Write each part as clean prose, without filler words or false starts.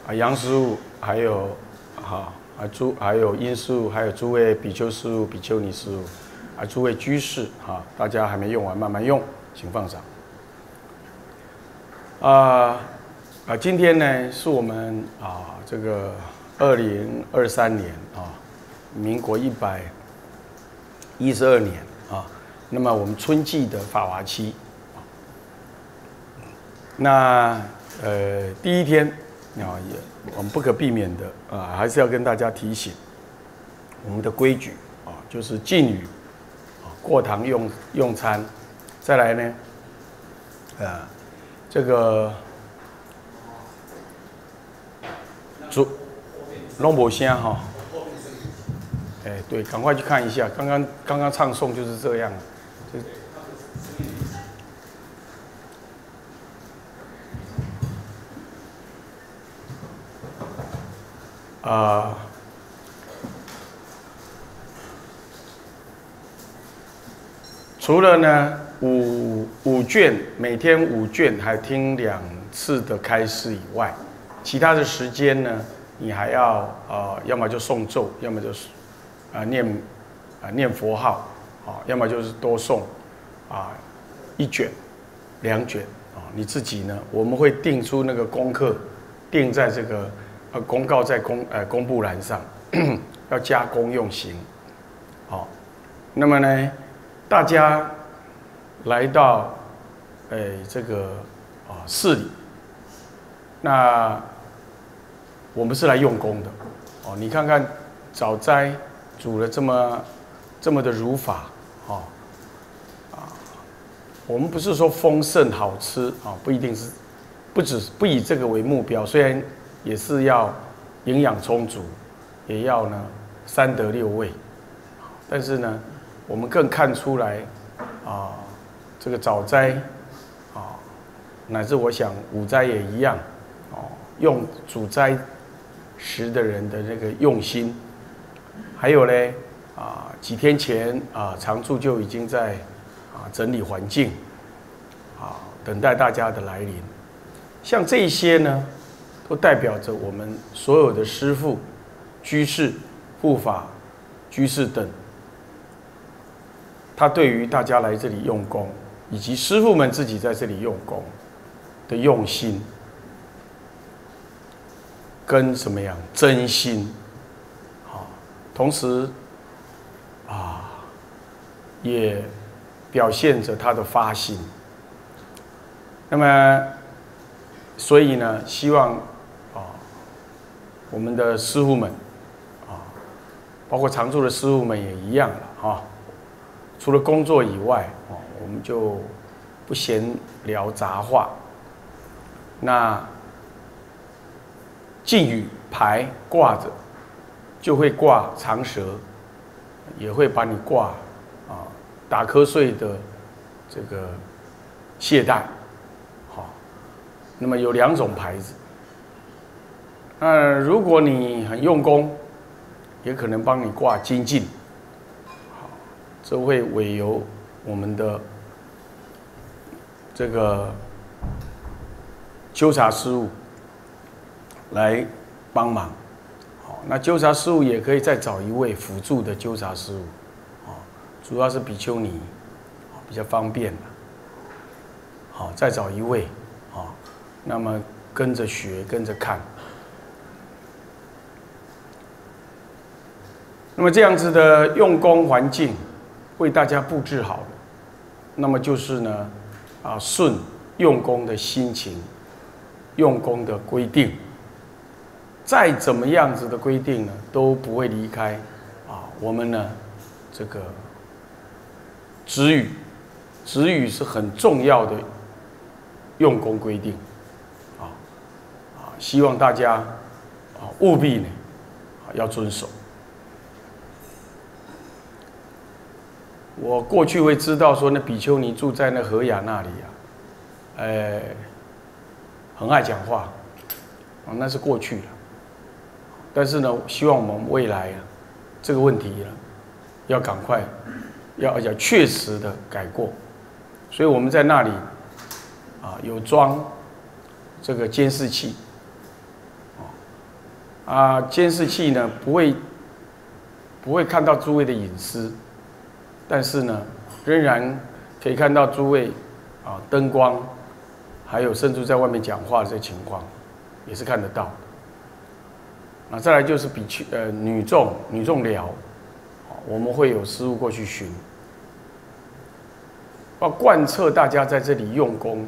杨师傅，还有还有殷师傅，还有诸位比丘师傅、比丘尼师傅，诸位居士大家还没用完，慢慢用，请放掌。今天呢是我们这个2023年民国112年那么我们春季的法华期那第一天我们不可避免的还是要跟大家提醒我们的规矩就是禁语过堂用餐，再来呢这个弄不声对，赶快去看一下，刚刚唱诵就是这样，除了呢五卷，每天5卷，还听2次的开示以外，其他的时间呢，你还要要么就诵咒，要么就是念佛号要么就是多诵1卷、2卷你自己呢，我们会定出那个功课，定在这个公告在公布栏上，要加功用行。那么呢，大家来到这个寺里，那我们是来用功的你看看早斋煮了这么的如法我们不是说丰盛好吃不一定是不以这个为目标，虽然也是要营养充足，也要呢3德6味，但是呢，我们更看出来这个早斋乃至我想午斋也一样用主斋食的人的那个用心，还有呢几天前常住就已经在整理环境等待大家的来临。像这些呢，都代表着我们所有的师父、居士、护法、居士等，他对于大家来这里用功，以及师父们自己在这里用功的用心，跟什么样真心同时也表现着他的发心。那么所以呢，希望我们的师父们包括常住的师父们也一样了除了工作以外我们就不闲聊杂话。那禁语牌挂着，就会挂长舌，也会把你挂打瞌睡的这个懈怠那么有2种牌子。如果你很用功，也可能帮你挂精进，这会委由我们的这个纠察师务来帮忙。那纠察师务也可以再找一位辅助的纠察师务，主要是比丘尼比较方便再找一位那么跟着学，跟着看。那么这样子的用功环境为大家布置好了，那么就是呢顺用功的心情，用功的规定，再怎么样子的规定呢，都不会离开我们呢这个止语。止语是很重要的用功规定希望大家务必呢要遵守。我过去会知道说，那比丘尼住在那和雅那里很爱讲话那是过去了。但是呢，希望我们未来这个问题呢，要赶快要确实的改过。所以我们在那里有装这个监视器监视器呢不会看到诸位的隐私，但是呢，仍然可以看到诸位灯光，还有甚至在外面讲话的这些情况，也是看得到。再来就是女众寮，我们会有师父过去巡，要贯彻大家在这里用功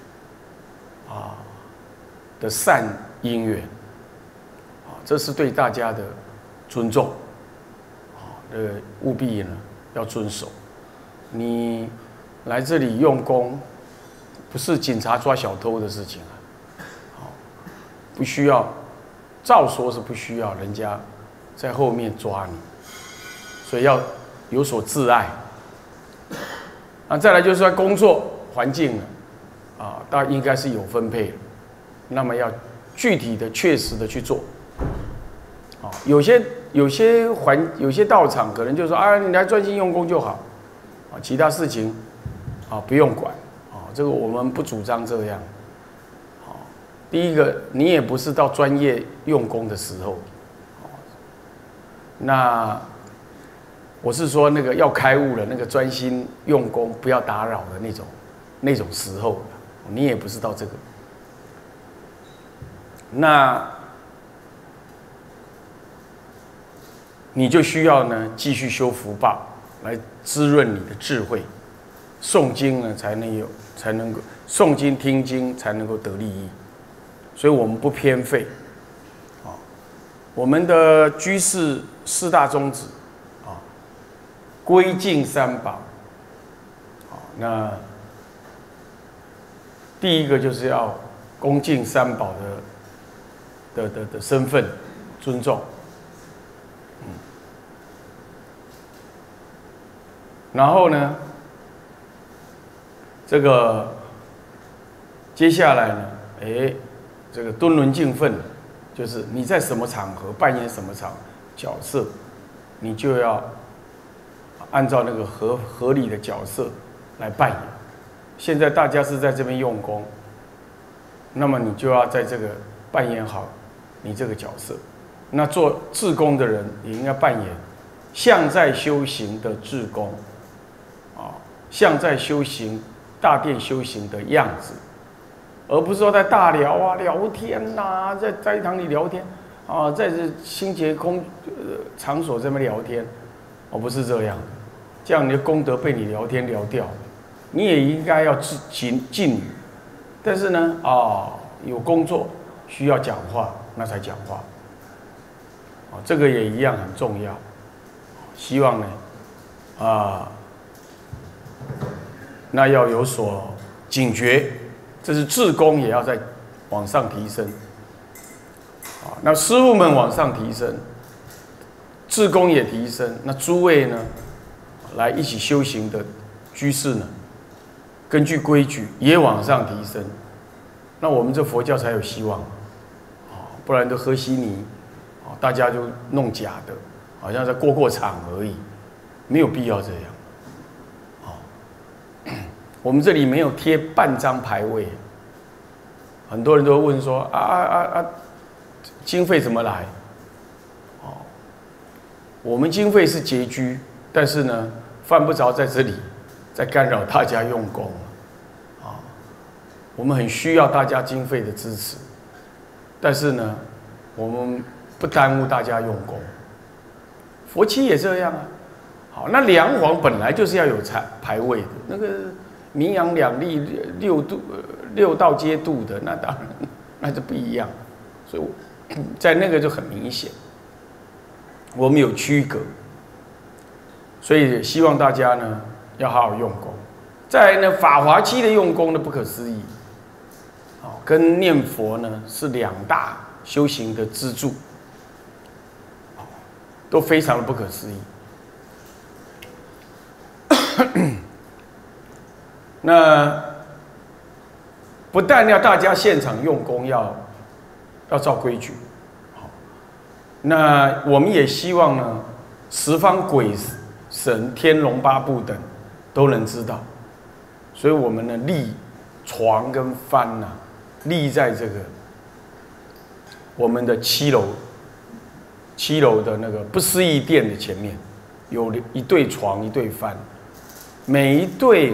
的善因缘，这是对大家的尊重，务必呢要遵守。你来这里用功，不是警察抓小偷的事情不需要，照说是不需要人家在后面抓你，所以要有所自爱。再来就是在工作环境呢，大家应该是有分配的，那么要具体的、确实的去做。有些道场可能就说你来专心用功就好，其他事情不用管，这个我们不主张这样。第一个，你也不是到专业用功的时候，那我是说那个要开悟了，那个专心用功不要打扰的那种时候，你也不是到这个。那你就需要呢继续修福报，来滋润你的智慧。诵经呢才能够诵经听经才能够得利益，所以我们不偏废。我们的居士四大宗旨归敬三宝。那第一个就是要恭敬三宝的身份，尊重。然后呢，这个接下来呢，这个敦伦敬分，就是你在什么场合扮演什么角色，你就要按照那个合理的角色来扮演。现在大家是在这边用功，那么你就要在这个扮演好你这个角色。那做志工的人也应该扮演像在修行的志工，像在修行大殿修行的样子，而不是说在大寮聊天在斋堂里聊天在这清洁场所这么聊天，不是这样的，这样你的功德被你聊天聊掉了。你也应该要敬语，但是呢有工作需要讲话，那才讲话。这个也一样很重要。希望呢那要有所警觉，这是志工也要再往上提升。那师父们往上提升，志工也提升，那诸位呢来一起修行的居士呢，根据规矩也往上提升，那我们这佛教才有希望。不然都喝稀泥，大家就弄假的，好像在过场而已，没有必要这样。我们这里没有贴半张牌位，很多人都问说经费怎么来？我们经费是拮据，但是呢，犯不着在这里再干扰大家用功我们很需要大家经费的支持，但是呢，我们不耽误大家用功。佛七也这样好，那梁皇本来就是要有牌位的，那个名扬两利六道皆度的，那当然那就不一样，所以在那个就很明显，我们有区隔，所以希望大家呢要好好用功。再来呢，法华期的用功呢不可思议，跟念佛呢是两大修行的支柱，都非常的不可思议。那不但要大家现场用功要照规矩，那我们也希望呢，十方鬼神、天龙八部等都能知道，所以我们呢立床跟幡立在这个我们的7楼 7楼的那个不思议殿的前面，有一对床，一对帆，每一对，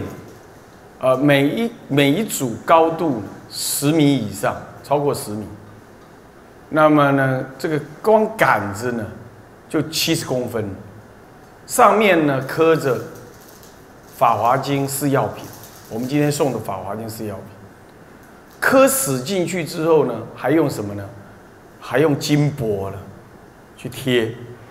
每一组高度10米以上，超过10米。那么呢，这个光杆子呢，就70公分，上面呢刻着《法华经》4要品，我们今天送的《法华经》4要品，刻死进去之后呢，还用什么呢？还用金箔了去贴。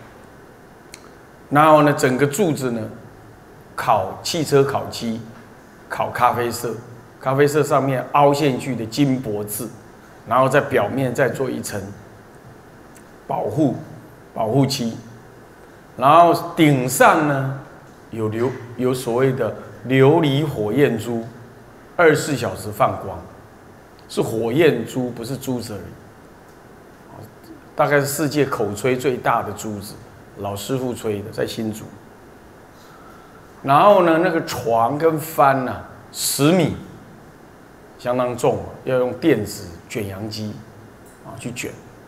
然后呢，整个柱子呢，烤汽车烤漆，烤咖啡色，咖啡色上面凹陷去的金箔字，然后在表面再做一层保护漆，然后顶上呢有所谓的琉璃火焰珠，24小时放光，是火焰珠，不是珠子而已。大概是世界口吹最大的珠子，老师傅吹的，在新竹。然后呢，那个床跟帆啊，10米，相当重，要用电子卷扬机去卷。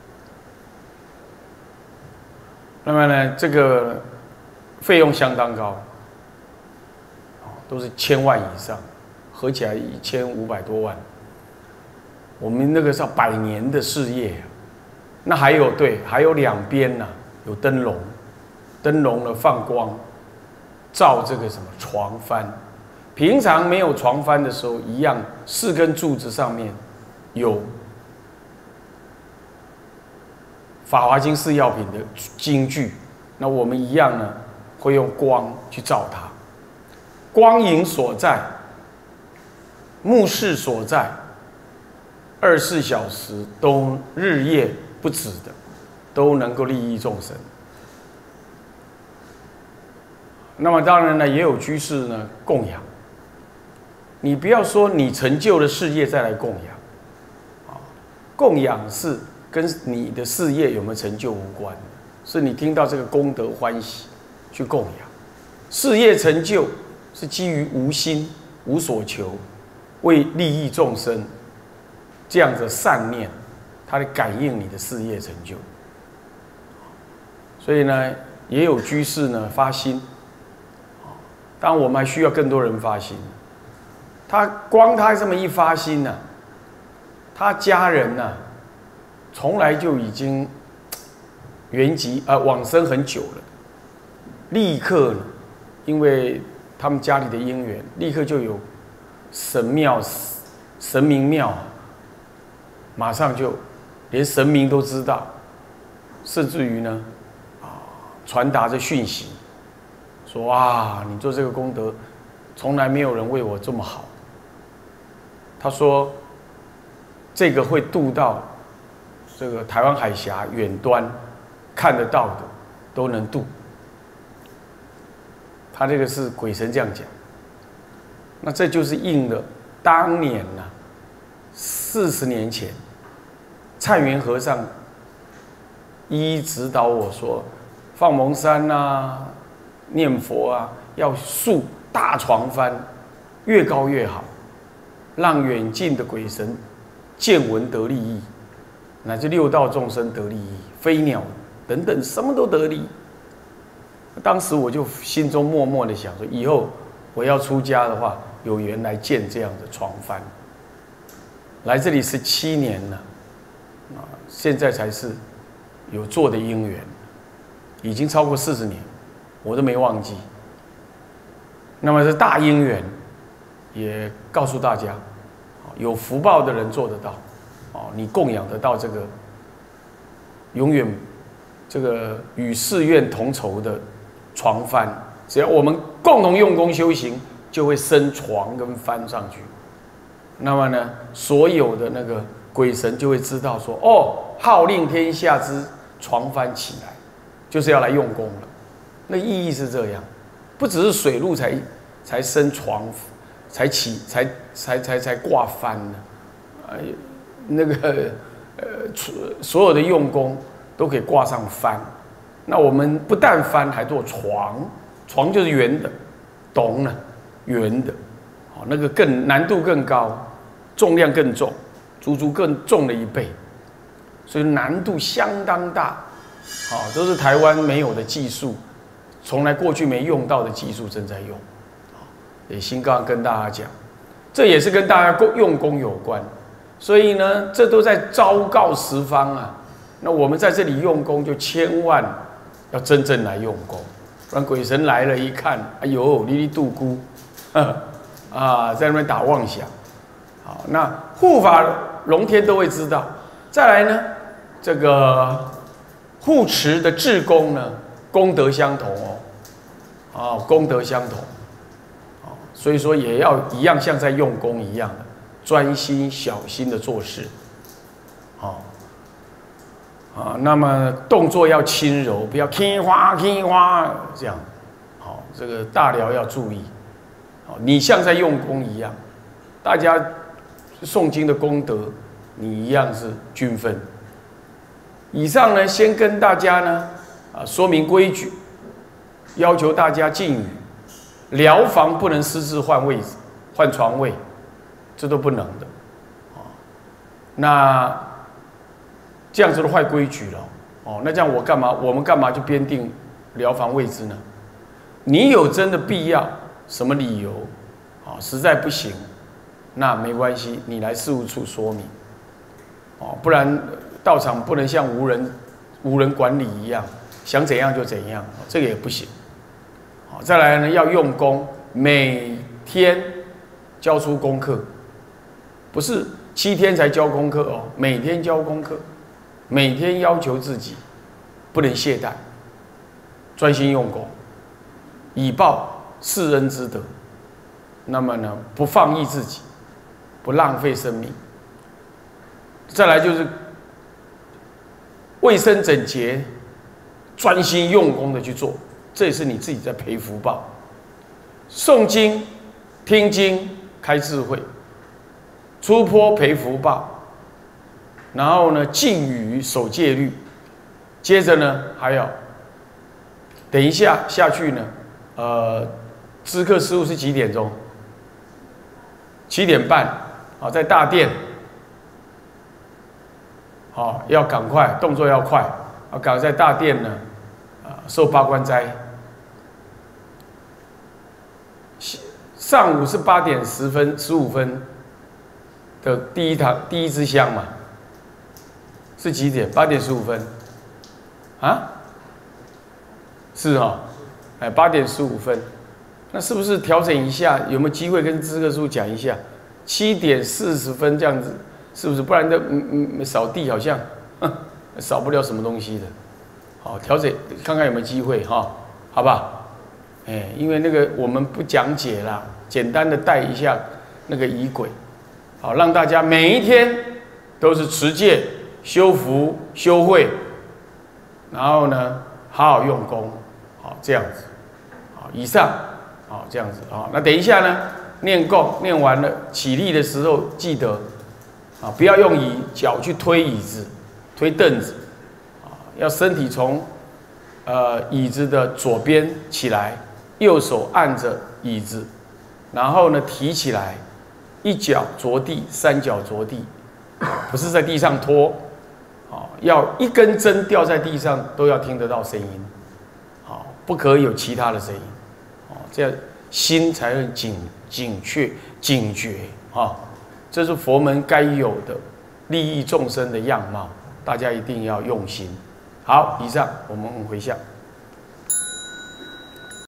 那么呢，这个费用相当高，都是1000万以上，合起来1500多万。我们那个是100年的事业。那还有还有两边呢有灯笼，灯笼呢放光，照这个什么床帆。平常没有床帆的时候，一样4根柱子上面有《法华经》4要品的金句，那我们一样呢会用光去照它，光影所在，目视所在，24小时都日夜不止的，都能够利益众生。那么当然呢，也有居士呢供养。你不要说你成就了事业再来供养，供养是跟你的事业有没有成就无关的，是你听到这个功德欢喜去供养。事业成就是基于无心无所求，为利益众生这样的善念，它来感应你的事业成就。所以呢，也有居士呢发心，当然我们还需要更多人发心。他这么一发心呢，他家人呢，从来就已经往生很久了，立刻呢，因为他们家里的因缘，立刻就有神明庙，马上就连神明都知道，甚至于呢，传达着讯息，说你做这个功德，从来没有人为我这么好。他说，这个会渡到这个台湾海峡远端看得到的都能渡。他这个是鬼神这样讲，那这就是应了当年40年前，灿源和尚一一指导我说，放蒙山念佛要塑大床帆，越高越好，让远近的鬼神见闻得利益，乃至6道众生得利益，飞鸟等等什么都得利益。当时我就心中默默的想说，以后我要出家的话，有缘来见这样的床帆。来这里17年了，现在才是有做的因缘，已经超过40年，我都没忘记。那么这大因缘，也告诉大家，有福报的人做得到，你供养得到这个永远这个与誓愿同酬的床帆，只要我们共同用功修行，就会升床跟帆上去。那么呢，所有的那个鬼神就会知道说，号令天下之床帆起来，就是要来用功了。那意义是这样，不只是水路才升床，才挂帆呢，那个所有的用功都可以挂上帆。那我们不但帆，还做床，床就是圆的，懂了，圆的，那个难度更高，重量更重，足足更重了1倍，所以难度相当大， 好，都是台湾没有的技术，从来过去没用到的技术正在用。也新刚跟大家讲，这也是跟大家用功有关。所以呢，这都在昭告十方啊。那我们在这里用功，就千万要真正来用功，不然鬼神来了，一看，哎呦，你度孤，在那边打妄想。好，那护法龙天都会知道。再来呢，这个护持的志功呢，功德相同哦，功德相同，所以说也要一样像在用功一样的专心小心的做事，那么动作要轻柔，不要轻花这样，好，这个大寮要注意，你像在用功一样，大家诵经的功德，你一样是均分。以上呢，先跟大家呢说明规矩，要求大家禁语，疗房不能私自换位置、换床位，这都不能的，那这样子都坏规矩了，那这样我们干嘛就编定疗房位置呢？你有真的必要，什么理由，实在不行，那没关系，你来事务处说明，不然道场不能像无人管理一样，想怎样就怎样，这个也不行。再来呢，要用功，每天交出功课，不是7天才交功课哦，每天交功课，每天要求自己不能懈怠，专心用功，以报世人之德。那么呢，不放逸自己，不浪费生命。再来就是卫生整洁，专心用功的去做，这也是你自己在培福报。诵经、听经、开智慧，出坡培福报。然后呢，禁语守戒律。接着呢，还有等一下下去呢，知客师父是几点钟？7点半，在大殿。要赶快，动作要快，赶在大殿呢，受八关斋。上午是8点10分、15分的第一支香嘛，是几点？8点15分，是8点15分，那是不是调整一下？有没有机会跟知客师父讲一下？7点40分这样子。是不是？不然这扫地好像扫不了什么东西的。好，调整看看有没有机会好不好？因为那个我们不讲解啦，简单的带一下那个仪轨，好，让大家每一天都是持戒、修福、修慧，然后呢，好好用功，好这样子，好，以上，好这样子，好，那等一下呢，念供念完了，起立的时候记得。不要用脚去推椅子、推凳子，要身体从椅子的左边起来，右手按着椅子，然后呢提起来，一脚着地，3脚着地，不是在地上拖，要一根针掉在地上都要听得到声音，不可以有其他的声音，这样心才会警觉这是佛门该有的利益众生的样貌，大家一定要用心。好，以上我们回向。